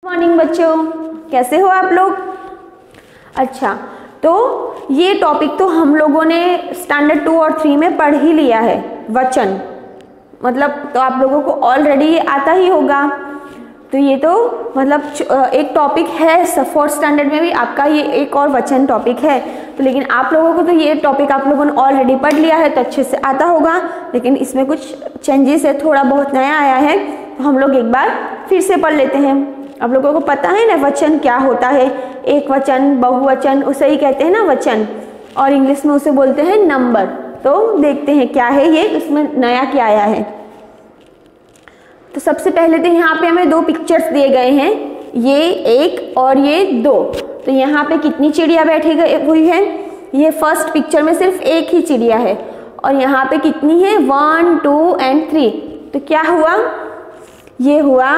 Morning बच्चों, कैसे हो आप लोग। अच्छा, तो ये टॉपिक तो हम लोगों ने स्टैंडर्ड 2 और 3 में पढ़ ही लिया है, वचन मतलब तो आप लोगों को ऑलरेडी आता ही होगा। तो ये तो मतलब एक टॉपिक है, फोर्थ स्टैंडर्ड में भी आपका ये एक और वचन टॉपिक है। तो लेकिन आप लोगों को तो ये टॉपिक आप लोगों ने ऑलरेडी पढ़ लिया है तो अच्छे से आता होगा, लेकिन इसमें कुछ चेंजेस है, थोड़ा बहुत नया आया है। तो हम लोग एक बार फिर से पढ़ लेते हैं। आप लोगों को पता है ना वचन क्या होता है, एक वचन, बहुवचन, उसे ही कहते हैं ना वचन, और इंग्लिश में उसे बोलते हैं नंबर। तो देखते हैं क्या है ये, इसमें नया क्या आया है। तो सबसे पहले तो यहाँ पे हमें 2 पिक्चर्स दिए गए हैं, ये 1 और ये 2। तो यहाँ पे कितनी चिड़िया बैठी हुई है, ये फर्स्ट पिक्चर में सिर्फ एक ही चिड़िया है, और यहाँ पे कितनी है 1, 2 एंड 3। तो क्या हुआ, ये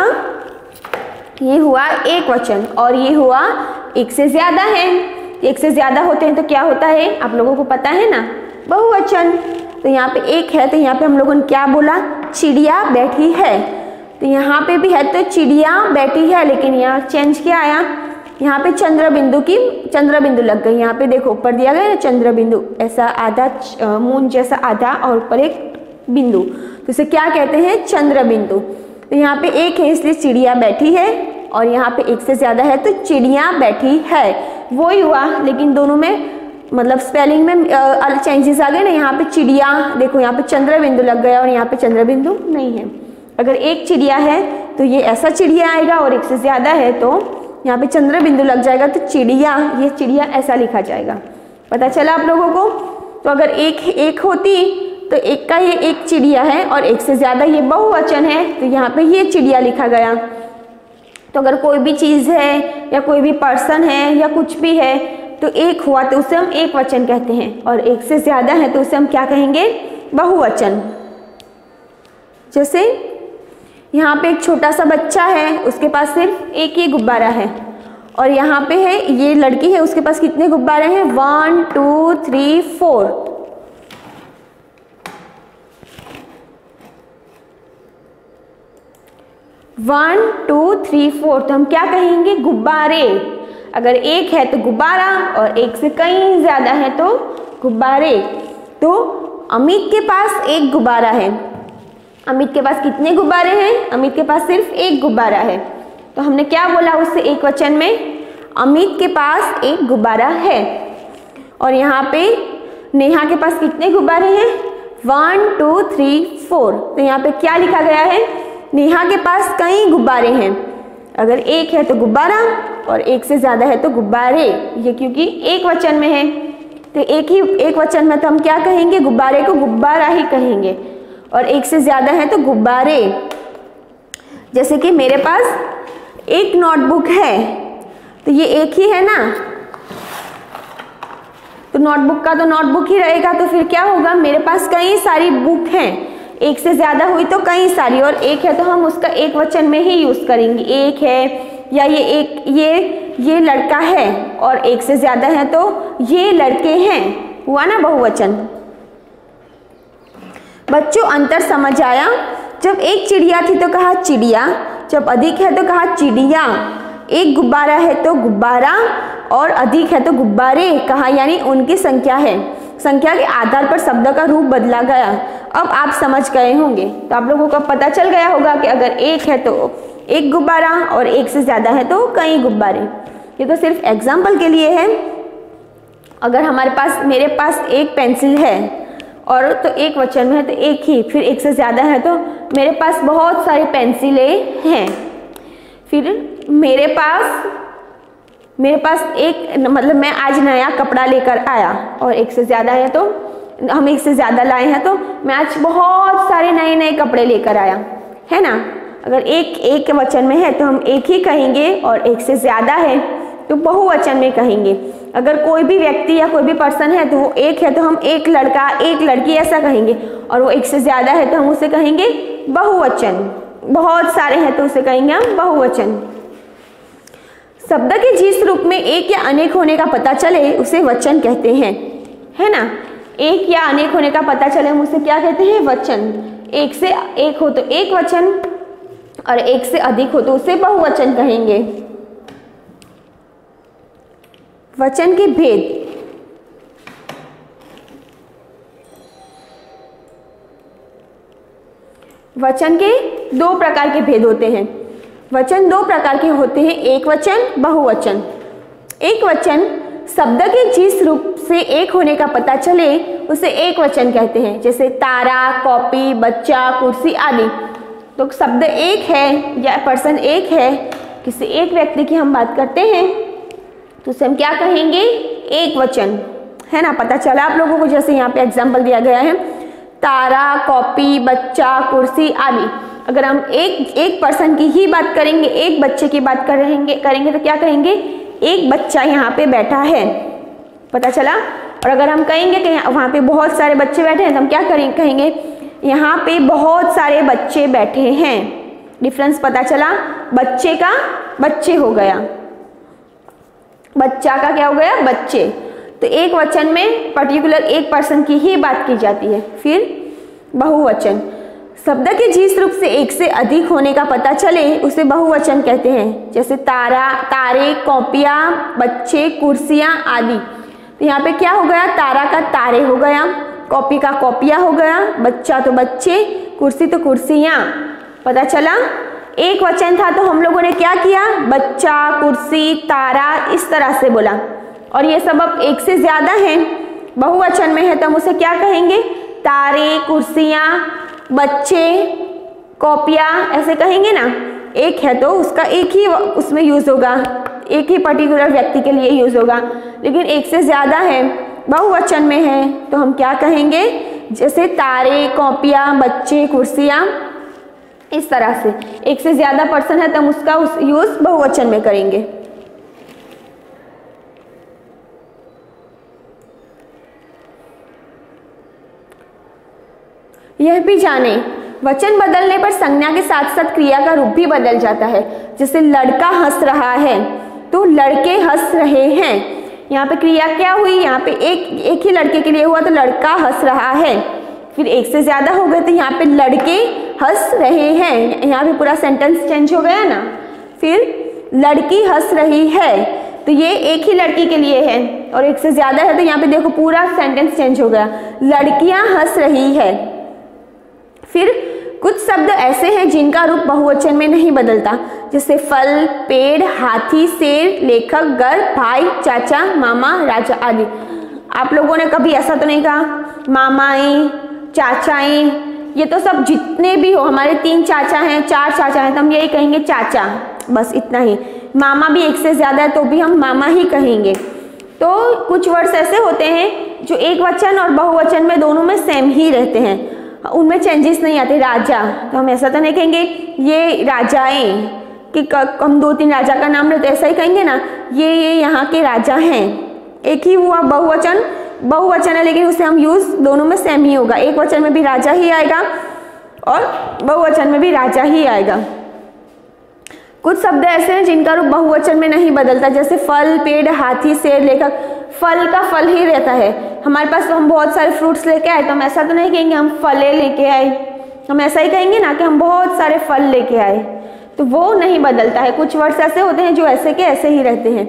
हुआ एक वचन, और ये हुआ एक से ज्यादा है। एक से ज्यादा होते हैं तो क्या होता है, आप लोगों को पता है ना, बहुवचन। तो यहाँ पे एक है तो यहाँ पे हम लोगों ने क्या बोला, चिड़िया बैठी है। तो यहाँ पे भी है तो चिड़िया बैठी है, लेकिन यहाँ चेंज क्या आया, यहाँ पे चंद्र बिंदु लग गई। यहाँ पे देखो ऊपर दिया गया ना चंद्र बिंदु, ऐसा आधा मून जैसा आधा और ऊपर एक बिंदु, तो इसे क्या कहते हैं, चंद्र बिंदु। तो यहाँ पे एक है इसलिए चिड़िया बैठी है, और यहाँ पे एक से ज्यादा है तो चिड़िया बैठी है, वो ही हुआ। लेकिन दोनों में मतलब स्पेलिंग में अलग चेंजेस आ गए ना। यहाँ पे चिड़िया देखो, यहाँ पे चंद्र बिंदु लग गया और यहाँ पे चंद्र बिंदु नहीं है। अगर एक चिड़िया है तो ये ऐसा चिड़िया आएगा, और एक से ज्यादा है तो यहाँ पे चंद्र बिंदु लग जाएगा, तो चिड़िया, ये चिड़िया ऐसा लिखा जाएगा। पता चला आप लोगों को। तो अगर एक होती तो एक का ये एक चिड़िया है, और एक से ज्यादा ये बहुवचन है, तो यहाँ पे ये चिड़िया लिखा गया। तो अगर कोई भी चीज है या कोई भी पर्सन है या कुछ भी है तो एक हुआ तो उसे हम एक वचन कहते हैं, और एक से ज्यादा है तो उसे हम क्या कहेंगे, बहुवचन। जैसे यहाँ पे एक छोटा सा बच्चा है, उसके पास सिर्फ एक ही गुब्बारा है, और यहाँ पे है ये लड़की है, उसके पास कितने गुब्बारे हैं, 1, 2, 3, 4। 1, 2, 3, 4, तो हम क्या कहेंगे, गुब्बारे। अगर एक है तो गुब्बारा, और एक से कहीं ज्यादा है तो गुब्बारे। तो अमित के पास एक गुब्बारा है। अमित के पास कितने गुब्बारे हैं, अमित के पास सिर्फ एक गुब्बारा है। तो हमने क्या बोला उससे एक वचन में, अमित के पास एक गुब्बारा है। और यहाँ पे नेहा के पास कितने गुब्बारे हैं, 1, 2, 3, 4। तो यहाँ पे क्या लिखा गया है, नेहा के पास कई गुब्बारे हैं। अगर एक है तो गुब्बारा, और एक से ज्यादा है तो गुब्बारे, ये क्योंकि एक वचन में है। तो एक वचन में तो हम क्या कहेंगे, गुब्बारे को गुब्बारा ही कहेंगे, और एक से ज्यादा है तो गुब्बारे। जैसे कि मेरे पास एक नोटबुक है, तो ये एक ही है ना, तो नोटबुक का तो नोटबुक ही रहेगा। तो फिर क्या होगा, मेरे पास कई सारी बुक हैं। एक से ज्यादा हुई तो कई सारी, और एक है तो हम उसका एक वचन में ही यूज करेंगे, एक है, या ये लड़का है, और एक से ज्यादा है तो ये लड़के हैं, हुआ ना बहुवचन। बच्चों अंतर समझ आया, जब एक चिड़िया थी तो कहा चिड़िया, जब अधिक है तो कहा चिड़िया, एक गुब्बारा है तो गुब्बारा, और अधिक है तो गुब्बारे कहा, यानी उनकी संख्या है, संख्या के आधार पर शब्द का रूप बदला गया। अब आप समझ गए होंगे, तो आप लोगों को पता चल गया होगा कि अगर एक है तो एक गुब्बारा, और एक से ज्यादा है तो कई गुब्बारे। ये तो सिर्फ एग्जाम्पल के लिए है। अगर मेरे पास एक पेंसिल है, और तो एक वचन में है तो एक ही, फिर एक से ज्यादा है तो मेरे पास बहुत सारी पेंसिलें हैं। फिर मेरे पास एक मतलब मैं आज नया कपड़ा लेकर आया, और एक से ज्यादा है तो हम एक से ज्यादा लाए हैं, तो मैं आज बहुत सारे नए कपड़े लेकर आया, है ना। अगर एक वचन में है तो हम एक ही कहेंगे, और एक से ज्यादा है तो बहुवचन में कहेंगे। अगर कोई भी व्यक्ति या कोई भी पर्सन है तो वो एक है तो हम एक लड़का, एक लड़की ऐसा कहेंगे, और वो एक से ज्यादा है तो हम उसे कहेंगे बहुवचन। बहुत सारे हैं तो उसे कहेंगे हम बहुवचन। शब्द के जिस रूप में एक या अनेक होने का पता चले उसे वचन कहते हैं, है ना। एक या अनेक होने का पता चले हम उसे क्या कहते हैं, वचन। एक से एक हो तो एक वचन, और एक से अधिक हो तो उसे बहुवचन कहेंगे। वचन के भेद, वचन के दो प्रकार के भेद होते हैं। वचन दो प्रकार के होते हैं, एक वचन, बहुवचन। एक वचन शब्द के जिस रूप से एक होने का पता चले उसे एक वचन कहते हैं, जैसे तारा, कॉपी, बच्चा, कुर्सी आदि। तो शब्द एक है या पर्सन एक है, किसी एक व्यक्ति की हम बात करते हैं तो उसे हम क्या कहेंगे, एक वचन, है ना। पता चला आप लोगों को, जैसे यहाँ पे एग्जाम्पल दिया गया है, तारा, कॉपी, बच्चा, कुर्सी आदि। अगर हम एक पर्सन की ही बात करेंगे, एक बच्चे की बात करेंगे तो क्या कहेंगे, एक बच्चा यहाँ पे बैठा है, पता चला। और अगर हम कहेंगे कि वहाँ पे बहुत सारे बच्चे बैठे हैं तो हम क्या कहेंगे, यहाँ पे बहुत सारे बच्चे बैठे हैं। डिफरेंस पता चला, बच्चे का बच्चे हो गया, बच्चा का क्या हो गया, बच्चे। तो एक वचन में पर्टिकुलर एक पर्सन की ही बात की जाती है। फिर बहुवचन, शब्द के जिस रूप से एक से अधिक होने का पता चले उसे बहुवचन कहते हैं, जैसे तारा, तारे, कॉपियाँ, बच्चे, कुर्सियाँ आदि। तो यहाँ पे क्या हो गया, तारा का तारे हो गया, कॉपी का कॉपियाँ हो गया, बच्चा तो बच्चे, कुर्सी तो कुर्सियाँ। पता चला, एक वचन था तो हम लोगों ने क्या किया, बच्चा, कुर्सी, तारा, इस तरह से बोला। और ये सब अब एक से ज़्यादा हैं, बहुवचन में है तो हम उसे क्या कहेंगे, तारे, कुर्सियाँ, बच्चे, कॉपियाँ, ऐसे कहेंगे ना। एक है तो उसका एक ही उसमें यूज़ होगा, एक ही पर्टिकुलर व्यक्ति के लिए यूज़ होगा। लेकिन एक से ज़्यादा है, बहुवचन में है तो हम क्या कहेंगे, जैसे तारे, कॉपियाँ, बच्चे, कुर्सियाँ, इस तरह से। एक से ज़्यादा पर्सन है तो हम उसका यूज़ बहुवचन में करेंगे। यह भी जाने, वचन बदलने पर संज्ञा के साथ साथ क्रिया का रूप भी बदल जाता है। जैसे लड़का हंस रहा है तो लड़के हंस रहे हैं। यहाँ पे क्रिया क्या हुई, यहाँ पे एक ही लड़के के लिए हुआ तो लड़का हंस रहा है। फिर एक से ज़्यादा हो गए तो यहाँ पे लड़के हंस रहे हैं, यहाँ पे पूरा सेंटेंस चेंज हो गया ना। फिर लड़की हंस रही है तो ये एक ही लड़की के लिए है, और एक से ज़्यादा है तो यहाँ पे देखो पूरा सेंटेंस चेंज हो गया, लड़कियाँ हंस रही है। फिर कुछ शब्द ऐसे हैं जिनका रूप बहुवचन में नहीं बदलता, जैसे फल, पेड़, हाथी, शेर, लेखक, घर, भाई, चाचा, मामा, राजा आदि। आप लोगों ने कभी ऐसा तो नहीं कहा मामाएं, चाचाएं, ये तो सब जितने भी हो, हमारे 3 चाचा हैं, 4 चाचा हैं तो हम यही कहेंगे चाचा, बस इतना ही। मामा भी एक से ज़्यादा है तो भी हम मामा ही कहेंगे। तो कुछ वर्ड्स ऐसे होते हैं जो एक वचन और बहुवचन में दोनों में सेम ही रहते हैं, उनमें चेंजेस नहीं आते। राजा तो हम ऐसा तो नहीं कहेंगे ये राजाएं, कि हम 2-3 राजा का नाम लेते ऐसा ही कहेंगे ना, ये यहाँ के राजा हैं। एक ही हुआ बहुवचन है लेकिन उसे हम यूज़ दोनों में सेम ही होगा, एक वचन में भी राजा ही आएगा और बहुवचन में भी राजा ही आएगा। कुछ शब्द ऐसे हैं जिनका रूप बहुवचन में नहीं बदलता, जैसे फल, पेड़, हाथी, शेर, लेखक। फल का फल ही रहता है, हमारे पास हम बहुत सारे फ्रूट्स लेके आए तो हम ऐसा तो नहीं कहेंगे हम फले लेके आए, हम ऐसा ही कहेंगे ना कि हम बहुत सारे फल लेके आए, तो वो नहीं बदलता है। कुछ वर्ड्स ऐसे होते हैं जो ऐसे के ऐसे ही रहते हैं।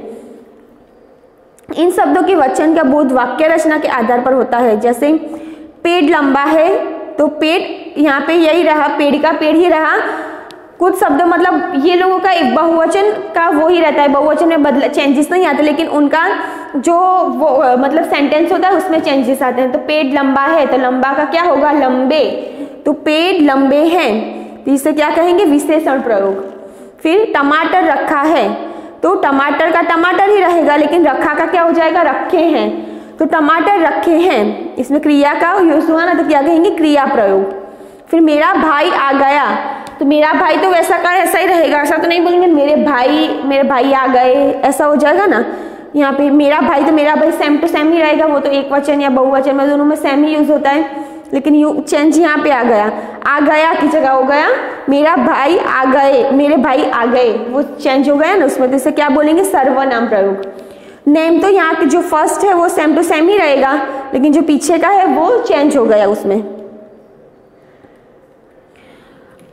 इन शब्दों के वचन का बोध वाक्य रचना के आधार पर होता है, जैसे पेड़ लंबा है तो पेड़ यहाँ पे यही रहा, पेड़ का पेड़ ही रहा। कुछ शब्द मतलब ये लोगों का एक बहुवचन का वो ही रहता है, बहुवचन में चेंजेस नहीं आते, लेकिन उनका जो वो मतलब सेंटेंस होता है उसमें चेंजेस आते हैं। तो पेड़ लंबा है तो लंबा का क्या होगा, लंबे, तो पेड़ लंबे हैं, तो इसे क्या कहेंगे, विशेषण प्रयोग। फिर टमाटर रखा है तो टमाटर का टमाटर ही रहेगा, लेकिन रखा का क्या हो जाएगा, रखे हैं, तो टमाटर रखे हैं, इसमें क्रिया का यूज हुआ ना तो क्या कहेंगे, क्रिया प्रयोग। फिर मेरा भाई आ गया तो मेरा भाई तो वैसा का ऐसा ही रहेगा, ऐसा तो नहीं बोलेंगे मेरे भाई आ गए, ऐसा हो जाएगा ना। यहाँ पे मेरा भाई तो मेरा भाई सेम टू सेम ही रहेगा, वो तो एक वचन या बहुवचन में दोनों में सेम ही यूज होता है, लेकिन यू चेंज यहाँ पे आ गया की जगह हो गया मेरा भाई आ गए, मेरे भाई आ गए, वो चेंज हो गया ना उसमें, तो इसे क्या बोलेंगे, सर्वनाम प्रयोग। नेम तो यहाँ के जो फर्स्ट है वो सेम टू सेम ही रहेगा, लेकिन जो पीछे का है वो चेंज हो गया उसमें।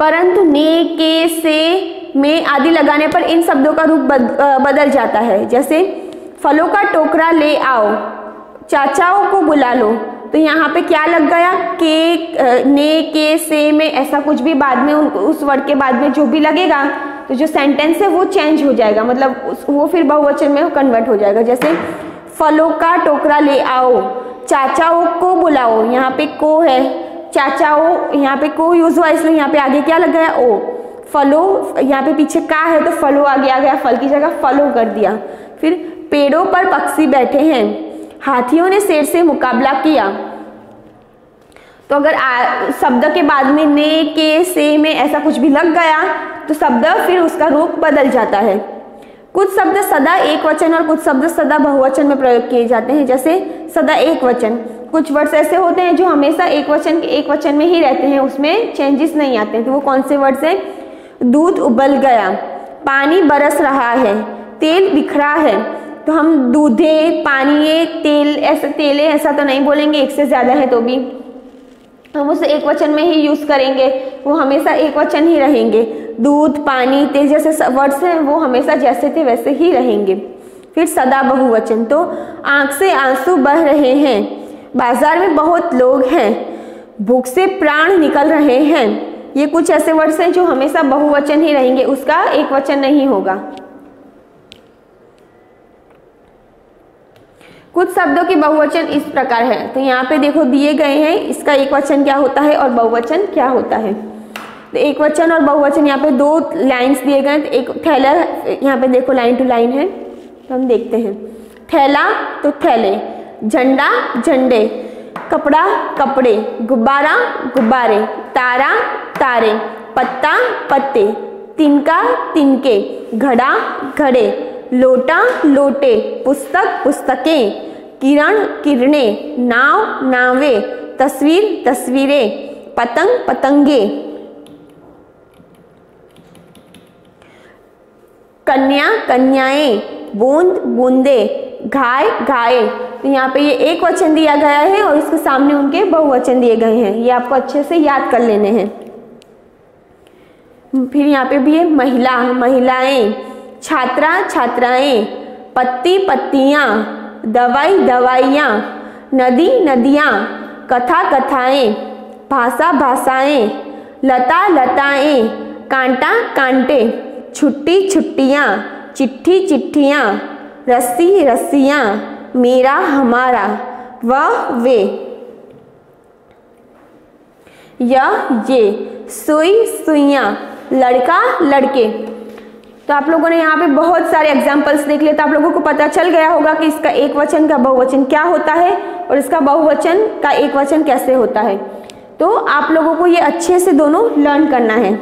परंतु ने, के, से, में आदि लगाने पर इन शब्दों का रूप बदल जाता है। जैसे फलों का टोकरा ले आओ, चाचाओं को बुला लो, तो यहाँ पे क्या लग गया, के, ने, के, से में ऐसा कुछ भी बाद में उस वर्ड के बाद में जो भी लगेगा तो जो सेंटेंस है वो चेंज हो जाएगा, मतलब वो फिर बहुवचन में कन्वर्ट हो जाएगा। जैसे फलों का टोकरा ले आओ, चाचाओं को बुलाओ, यहाँ पे को है, चाचाओं यहाँ पे को यूज हुआ इसलिए यहाँ पे आगे क्या लग गया, ओ। फलों यहाँ पे पीछे का है तो फलों आगे आ गया, फल की जगह फलों कर दिया। फिर पेड़ों पर पक्षी बैठे हैं, हाथियों ने शेर से मुकाबला किया। तो अगर शब्द के बाद में ने, के, से में ऐसा कुछ भी लग गया तो शब्द फिर उसका रूप बदल जाता है। कुछ शब्द सदा एक वचन और कुछ शब्द सदा बहुवचन में प्रयोग किए जाते हैं। जैसे सदा एक वचन, कुछ वर्ड्स ऐसे होते हैं जो हमेशा एक वचन में ही रहते हैं, उसमें चेंजेस नहीं आते हैं। तो वो कौन से वर्ड्स हैं, दूध उबल गया, पानी बरस रहा है, तेल बिखरा है। तो हम दूधे, पानी, तेल, ऐसा तेले ऐसा तो नहीं बोलेंगे, एक से ज़्यादा है तो भी हम उसे एक वचन में ही यूज़ करेंगे, वो हमेशा एक वचन ही रहेंगे। दूध, पानी, तेल जैसे वर्ड्स हैं वो हमेशा जैसे थे वैसे ही रहेंगे। फिर सदा बहुवचन, तो आँख से आंसू बह रहे हैं, बाजार में बहुत लोग हैं, भूख से प्राण निकल रहे हैं। ये कुछ ऐसे वर्ड्स हैं जो हमेशा बहुवचन ही रहेंगे, उसका एक वचन नहीं होगा। कुछ शब्दों के बहुवचन इस प्रकार है, तो यहाँ पे देखो दिए गए हैं, इसका एक वचन क्या होता है और बहुवचन क्या होता है। तो एक वचन और बहुवचन यहाँ पे दो लाइंस दिए गए हैं। तो एक थैला, यहाँ पे देखो लाइन टू लाइन है, तो हम देखते हैं। थैला तो थैले, झंडा झंडे, कपड़ा कपड़े, गुब्बारा गुब्बारे, तारा तारे, पत्ता पत्ते, तिनका तिनके, घड़ा घड़े, लोटा लोटे, पुस्तक पुस्तकें, किरण किरणें, नाव नावे, तस्वीर तस्वीरें, पतंग पतंगे, कन्या कन्याएं, बूंद बूंदे, घाय घाये। तो यहाँ पे ये एक वचन दिया गया है और इसके सामने उनके बहुवचन दिए गए हैं, ये आपको अच्छे से याद कर लेने हैं। फिर यहाँ पे भी है महिला महिलाएं, छात्रा छात्राएं, पत्ती पत्तियां, दवाई दवाइयाँ, नदी नदियाँ, कथा कथाएं, भाषा भाषाएं, लता लताएं, कांटा कांटे, छुट्टी छुट्टियाँ, चिट्ठी चिट्ठियाँ, रस्सी रस्सियाँ, मेरा हमारा, वह वे, यह ये, सुई सुइयाँ, लड़का लड़के। तो आप लोगों ने यहाँ पे बहुत सारे एग्जाम्पल्स देख लिए, तो आप लोगों को पता चल गया होगा कि इसका एक वचन का बहुवचन क्या होता है और इसका बहुवचन का एक वचन कैसे होता है। तो आप लोगों को ये अच्छे से दोनों लर्न करना है।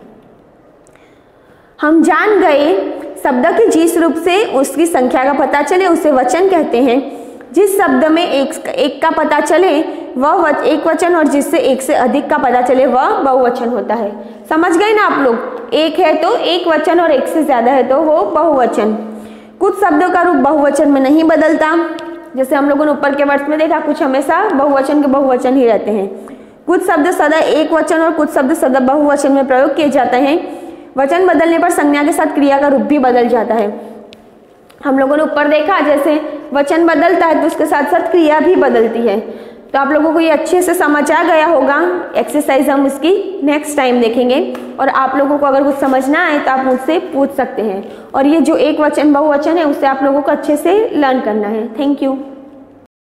हम जान गए शब्द के जिस रूप से उसकी संख्या का पता चले उसे वचन कहते हैं। जिस शब्द में एक का पता चले वह एक वचन और जिससे एक से अधिक का पता चले वह बहुवचन होता है। समझ गए ना आप लोग, एक है तो एक वचन और एक से ज्यादा है तो वो बहुवचन। कुछ शब्दों का रूप बहुवचन में नहीं बदलता, जैसे हम लोगों ने ऊपर के वर्ष में देखा, कुछ हमेशा बहुवचन के बहुवचन ही रहते हैं। कुछ शब्द सदा एक वचन और कुछ शब्द सदा बहुवचन में प्रयोग किए जाते हैं। वचन बदलने पर संज्ञा के साथ क्रिया का रूप भी बदल जाता है। हम लोगों ने ऊपर देखा जैसे वचन बदलता है तो उसके साथ साथ क्रिया भी बदलती है। तो आप लोगों को ये अच्छे से समझ आ गया होगा। एक्सरसाइज हम उसकी नेक्स्ट टाइम देखेंगे और आप लोगों को अगर कुछ समझ ना आए तो आप मुझसे पूछ सकते हैं। और ये जो एक वचन बहुवचन है उससे आप लोगों को अच्छे से लर्न करना है। Thank you.